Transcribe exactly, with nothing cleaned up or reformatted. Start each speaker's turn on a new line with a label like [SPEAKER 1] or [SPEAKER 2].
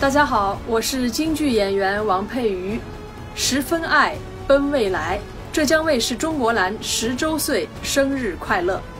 [SPEAKER 1] 大家好，我是京剧演员王佩瑜，十分爱，奔未来。浙江卫视中国蓝十周岁生日快乐！